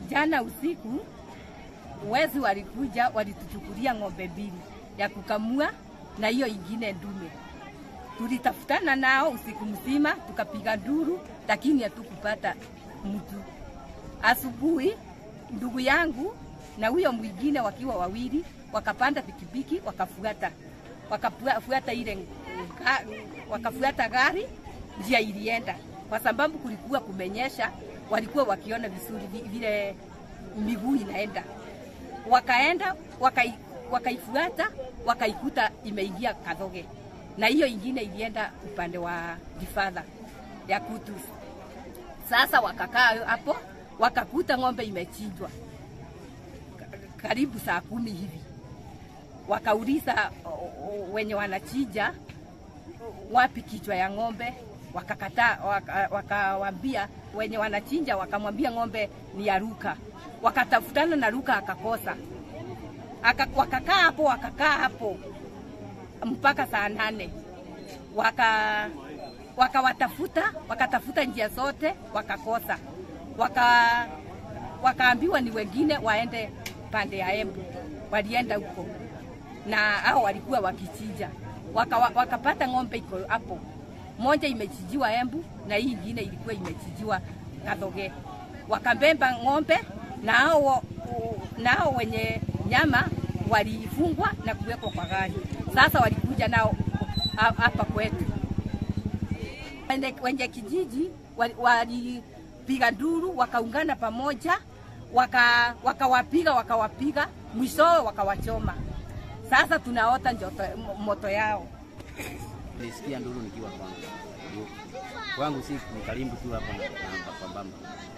Jana usiku wezi walikuja, walituchukulia ng'ombe mbili ya kukamua na hiyo ingine ndume. Tulitafutana nao usiku mzima, tukapiga nduru, lakini hatukupata mtu. Asubuhi ndugu yangu na huyo mwingine wakiwa wawili wakapanda pikipiki wakafuata ile wakafuata gari, njia ilienda kwa sababu kulikuwa kumenyesha, walikuwa wakiona vizuri vile miguu inaenda. Wakaenda wakaifuata, wakaikuta imeingia Kathoge, na hiyo ingine ilienda upande wa Gifadha ya Kutus. Sasa wakakaa hapo, wakakuta ng'ombe imechinjwa karibu saa 10 hivi. Wakauliza wenye wanachinja wapi kichwa ya ng'ombe, wakakataa. Wakawaambia wenye wanachinja, wakamwambia ng'ombe ni ya Luka. Wakatafutana na Luka akakosa. Wakakaa hapo mpaka saa 8. Wakatafuta njia zote wakakosa. Wakaambiwa ni wengine waende pande ya Embu. Walienda huko na hao walikuwa wakichinja. Wakapata ng'ombe iko hapo. Moja imechijiwa Embu na hii nyingine ilikuwa imechijiwa Kathoge. Wakabeba ng'ombe na hao wenye nyama walifungwa na kuwekwa kwa gari. Sasa walikuja nao hapa kwetu. Wenye kijiji walipiga nduru, wakaungana pamoja, wakawapiga, mwishowe wakawachoma. Sasa tunaota moto yao. Nilisikia nduru nikiwa kwangu si ni karibu tu hapo na Pambamba.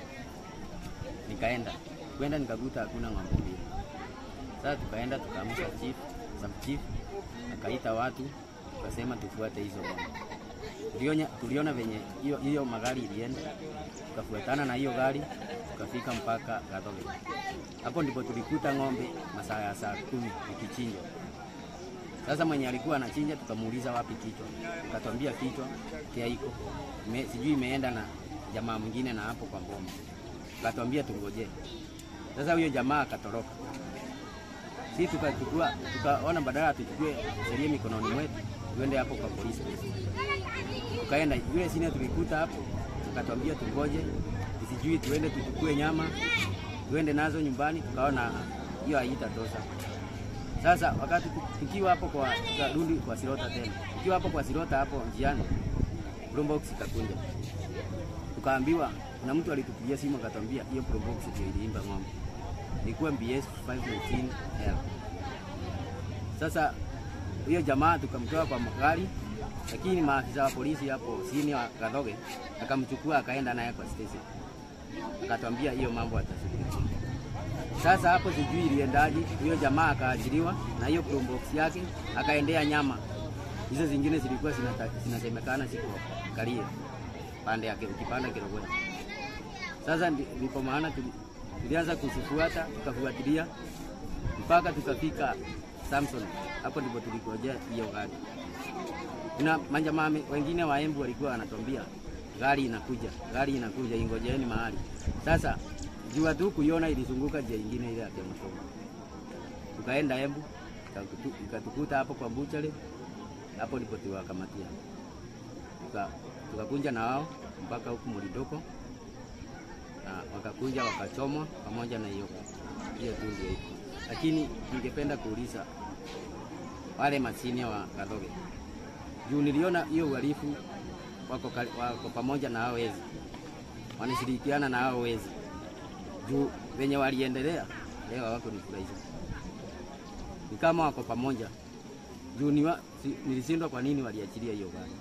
Kwenda nikakuta hakuna ng'ombe mbili. Sasa tukaenda tukaamsha chief akaita watu, tukasema tufuate hizo ng'ombe. Tuliona venye hiyo magari ilienda, tukafuatana na hiyo gari tukafika mpaka Kathoge. Hapo ndipo tulikuta ng'ombe masaa ya saa 10 ikichinjwa. Sasa mwenye alikuwa anachinja tukamuuliza wapi kichwa. Akatuambia kichwa kia iko. Sijui imeenda na jamaa mwingine na hapo kwa Mboma. Akatuambia tungoje. Sasa huyo jamaa akatoroka. Sisi tukaona badala tuchukue sheria mikononi mwetu, tuende hapo kwa polisi. Tukaenda yule sina tulikuta hapo, akatuambia tungoje, sijui tuende tuchukue nyama, tuende nazo nyumbani, tukaona hiyo haitatosha. Sasa wakati tukiwa hapo kwa Rundi kwa Sirota tena. Tukiwa hapo kwa Sirota hapo njiani, Probox ikakunja. Tukaambiwa na mtu alitupigia simu akatuambia hiyo Probox ndio iliimba ng'ombe. Ilikuwa BS 519L. Sasa hiyo jamaa tukamtoa kwa magari, lakini maafisa wa polisi hapo sini wa Kathoge akamchukua akaenda naye kwa station. Akatuambia hiyo mambo atashughulikia. Sasa hapo sijui iliendaje, huyo jamaa akaajiriwa na hiyo Probox yake akaendea nyama. Hizo zingine zilikuwa zinasemekana siko Karia pande yake ukipanda Kirogwe. Sasa ndipo maana tulianza kusifuata, tukafuatilia mpaka tukafika Samson. Hapo ndipo tulikojea hiyo gari. Kuna manjamaa wengine wa Embu walikuwa wanatuambia gari inakuja ingojeeni mahali. Sasa jua tu kuiona ilizunguka njia nyingine ile ya Kemotoma. Tukaenda Embu, tukatukuta hapo kwa Buchale. Hapo ndipo tuwakamatia. Tukakunja na wao mpaka huku Mulidoko. Na wakakunja wakachomwa pamoja na hiyo tundu hiyo. Lakini ningependa kuuliza wale masini wa Kathoge. Juu niliona hiyo uhalifu wako pamoja na hao wezi. Wanashirikiana na hao wezi. Juu venye waliendelea leo wako nifurahisha. Ni kama wako pamoja. Juu nilishindwa kwa nini waliachilia hiyo gari.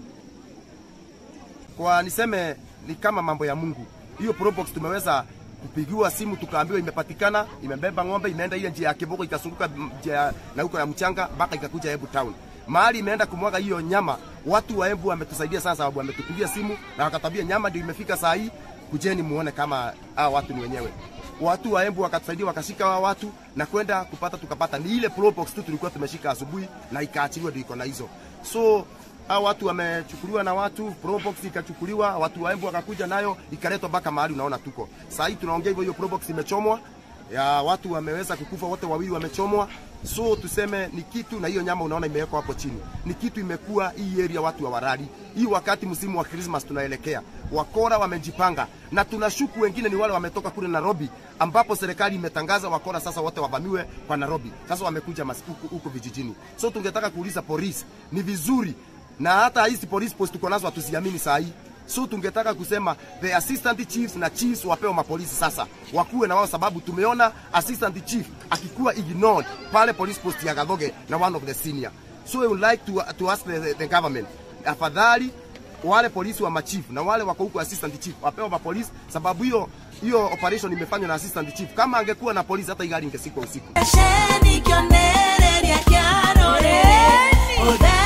Kwa niseme ni kama mambo ya Mungu. Hiyo Probox tumeweza kupigiwa simu tukaambiwa imepatikana, imebeba ng'ombe, imeenda ile njia ya Kiboko ikasunguka njia na huko ya Mchanga mpaka ikakuja Embu town. Mahali imeenda kumwaga hiyo nyama, watu wa Embu wametusaidia sana sababu wametupigia simu na wakatabia nyama ndio imefika saa hii, kujeni muone kama watu ni wenyewe. Watu wa Embu wakatusaidia wakashika wa watu na kwenda kupata tukapata. Ni ile Probox tu tulikuwa tumeshika asubuhi na ikaachiliwa ndio iko na hizo. So hao watu wamechukuliwa na watu, probox ikachukuliwa, watu wa Embu wakakuja nayo ikaletwa mpaka mahali unaona tuko. Sasa hii tunaongea hivyo, hiyo probox imechomwa. Ya watu wameweza kukufa, wote wawili wamechomwa. So tuseme ni kitu, na hiyo nyama unaona imewekwa hapo chini. Ni kitu imekuwa hii area watu hawarali. Hii wakati msimu wa Christmas tunaelekea. Wakora wamejipanga na tunashuku wengine ni wale wametoka kule Nairobi ambapo serikali imetangaza wakora sasa wote wavamiwe kwa Nairobi. Sasa wamekuja huko vijijini. So tungetaka kuuliza polisi, ni vizuri na hata hizi police post tuko nazo hatuziamini saa hii. So tungetaka kusema the assistant chiefs na chiefs wapewe mapolisi sasa. Wakuwe na wao sababu tumeona assistant chief akikuwa ignored pale police post ya Gathoge na one of the senior. So we would like to ask the government, afadhali wale polisi wa machief na wale wako huko assistant chief wapewe mapolisi sababu hiyo operation imefanywa na assistant chief. Kama angekuwa na polisi hata igari ingesikwa usiku.